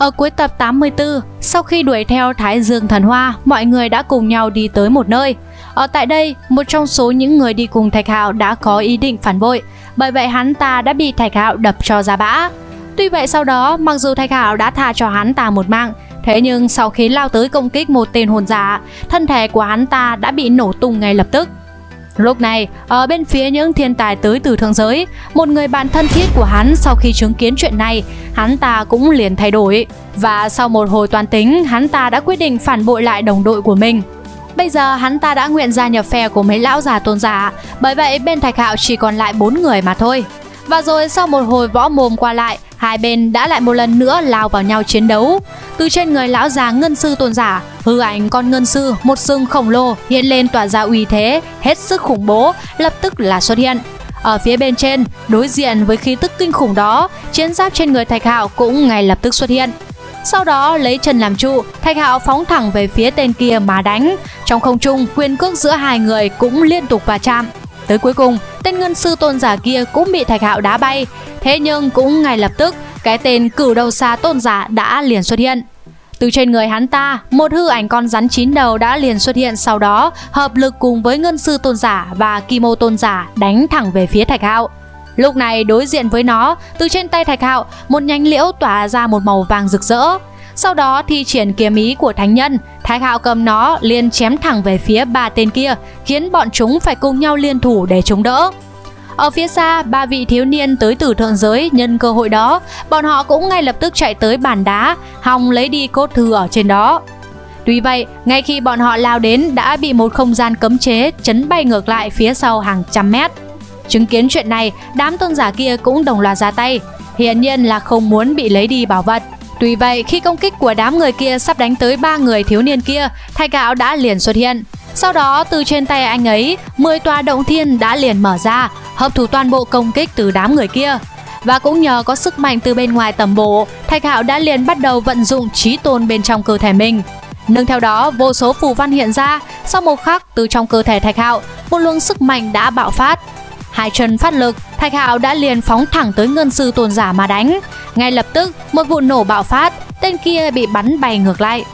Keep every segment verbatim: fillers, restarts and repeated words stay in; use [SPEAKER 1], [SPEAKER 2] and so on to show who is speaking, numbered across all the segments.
[SPEAKER 1] Ở cuối tập tám mươi tư, sau khi đuổi theo Thái Dương Thần Hoa, mọi người đã cùng nhau đi tới một nơi. Ở tại đây, một trong số những người đi cùng Thạch Hạo đã có ý định phản bội, bởi vậy hắn ta đã bị Thạch Hạo đập cho ra bã. Tuy vậy sau đó, mặc dù Thạch Hạo đã tha cho hắn ta một mạng, thế nhưng sau khi lao tới công kích một tên hồn giả, thân thể của hắn ta đã bị nổ tung ngay lập tức. Lúc này, ở bên phía những thiên tài tới từ thượng giới, một người bạn thân thiết của hắn sau khi chứng kiến chuyện này, hắn ta cũng liền thay đổi. Và sau một hồi toán tính, hắn ta đã quyết định phản bội lại đồng đội của mình. Bây giờ hắn ta đã nguyện gia nhập phe của mấy lão già tôn giả, bởi vậy bên Thạch Hạo chỉ còn lại bốn người mà thôi. Và rồi sau một hồi võ mồm qua lại, hai bên đã lại một lần nữa lao vào nhau chiến đấu. Từ trên người lão già ngân sư tôn giả, hư ảnh con ngân sư, một sừng khổng lồ hiện lên tỏa ra uy thế hết sức khủng bố, lập tức là xuất hiện. Ở phía bên trên, đối diện với khí tức kinh khủng đó, chiến giáp trên người Thạch Hạo cũng ngay lập tức xuất hiện. Sau đó lấy chân làm trụ, Thạch Hạo phóng thẳng về phía tên kia mà đánh. Trong không trung, quyền cước giữa hai người cũng liên tục va chạm. Tới cuối cùng, tên ngân sư tôn giả kia cũng bị Thạch Hạo đá bay. Thế nhưng cũng ngay lập tức, cái tên cửu đầu xà tôn giả đã liền xuất hiện. Từ trên người hắn ta, một hư ảnh con rắn chín đầu đã liền xuất hiện, sau đó hợp lực cùng với ngân sư tôn giả và kim ô tôn giả đánh thẳng về phía Thạch Hạo. Lúc này đối diện với nó, từ trên tay Thạch Hạo, một nhánh liễu tỏa ra một màu vàng rực rỡ. Sau đó thi triển kiếm ý của thánh nhân, Thạch Hạo cầm nó liền chém thẳng về phía ba tên kia, khiến bọn chúng phải cùng nhau liên thủ để chống đỡ. Ở phía xa, ba vị thiếu niên tới từ thượng giới nhân cơ hội đó, bọn họ cũng ngay lập tức chạy tới bàn đá, hòng lấy đi cốt thư ở trên đó. Tuy vậy, ngay khi bọn họ lao đến đã bị một không gian cấm chế chấn bay ngược lại phía sau hàng trăm mét. Chứng kiến chuyện này, đám tôn giả kia cũng đồng loạt ra tay, hiển nhiên là không muốn bị lấy đi bảo vật. Tuy vậy, khi công kích của đám người kia sắp đánh tới ba người thiếu niên kia, Thạch Hạo đã liền xuất hiện. Sau đó, từ trên tay anh ấy, mười tòa động thiên đã liền mở ra, hấp thụ toàn bộ công kích từ đám người kia. Và cũng nhờ có sức mạnh từ bên ngoài tầm bổ, Thạch Hạo đã liền bắt đầu vận dụng trí tôn bên trong cơ thể mình. Nương theo đó, vô số phù văn hiện ra, sau một khắc từ trong cơ thể Thạch Hạo, một luồng sức mạnh đã bạo phát. Hai chân phát lực, Thạch Hạo đã liền phóng thẳng tới ngân sư tôn giả mà đánh. Ngay lập tức, một vụ nổ bạo phát, tên kia bị bắn bay ngược lại.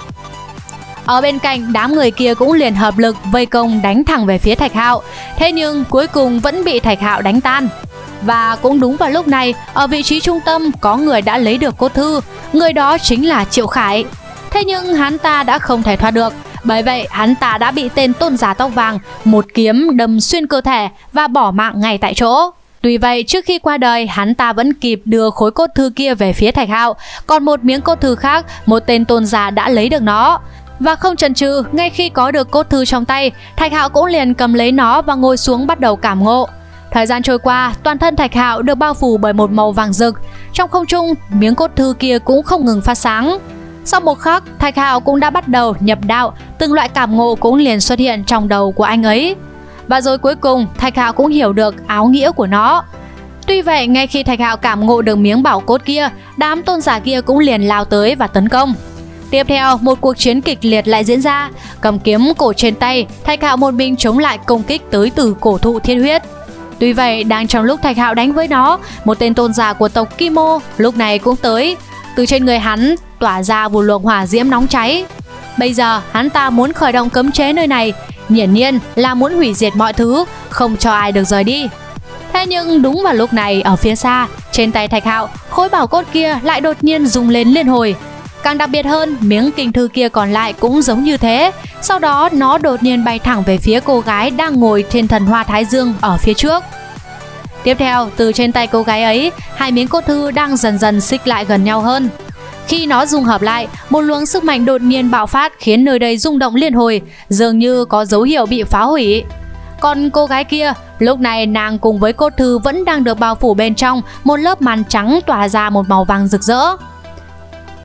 [SPEAKER 1] Ở bên cạnh, đám người kia cũng liền hợp lực vây công đánh thẳng về phía Thạch Hạo. Thế nhưng cuối cùng vẫn bị Thạch Hạo đánh tan. Và cũng đúng vào lúc này, ở vị trí trung tâm có người đã lấy được cốt thư. Người đó chính là Triệu Khải. Thế nhưng hắn ta đã không thể thoát được. Bởi vậy hắn ta đã bị tên tôn giả tóc vàng một kiếm đâm xuyên cơ thể và bỏ mạng ngay tại chỗ. Tuy vậy, trước khi qua đời, hắn ta vẫn kịp đưa khối cốt thư kia về phía Thạch Hạo. Còn một miếng cốt thư khác, một tên tôn giả đã lấy được nó. Và không chần chừ, ngay khi có được cốt thư trong tay, Thạch Hạo cũng liền cầm lấy nó và ngồi xuống bắt đầu cảm ngộ. Thời gian trôi qua, toàn thân Thạch Hạo được bao phủ bởi một màu vàng rực. Trong không trung, miếng cốt thư kia cũng không ngừng phát sáng. Sau một khắc, Thạch Hạo cũng đã bắt đầu nhập đạo, từng loại cảm ngộ cũng liền xuất hiện trong đầu của anh ấy. Và rồi cuối cùng, Thạch Hạo cũng hiểu được áo nghĩa của nó. Tuy vậy, ngay khi Thạch Hạo cảm ngộ được miếng bảo cốt kia, đám tôn giả kia cũng liền lao tới và tấn công. Tiếp theo, một cuộc chiến kịch liệt lại diễn ra. Cầm kiếm cổ trên tay, Thạch Hạo một mình chống lại công kích tới từ cổ thụ thiết huyết. Tuy vậy, đang trong lúc Thạch Hạo đánh với nó, một tên tôn giả của tộc Kim Ô lúc này cũng tới. Từ trên người hắn tỏa ra một luồng hỏa diễm nóng cháy. Bây giờ hắn ta muốn khởi động cấm chế nơi này, hiển nhiên là muốn hủy diệt mọi thứ, không cho ai được rời đi. Thế nhưng đúng vào lúc này, ở phía xa, trên tay Thạch Hạo, khối bảo cốt kia lại đột nhiên rung lên liên hồi. Càng đặc biệt hơn, miếng kinh thư kia còn lại cũng giống như thế. Sau đó nó đột nhiên bay thẳng về phía cô gái đang ngồi trên thần hoa Thái Dương ở phía trước. Tiếp theo, từ trên tay cô gái ấy, hai miếng cốt thư đang dần dần xích lại gần nhau hơn. Khi nó dung hợp lại, một luồng sức mạnh đột nhiên bạo phát khiến nơi đây rung động liên hồi, dường như có dấu hiệu bị phá hủy. Còn cô gái kia, lúc này nàng cùng với cốt thư vẫn đang được bao phủ bên trong một lớp màn trắng tỏa ra một màu vàng rực rỡ.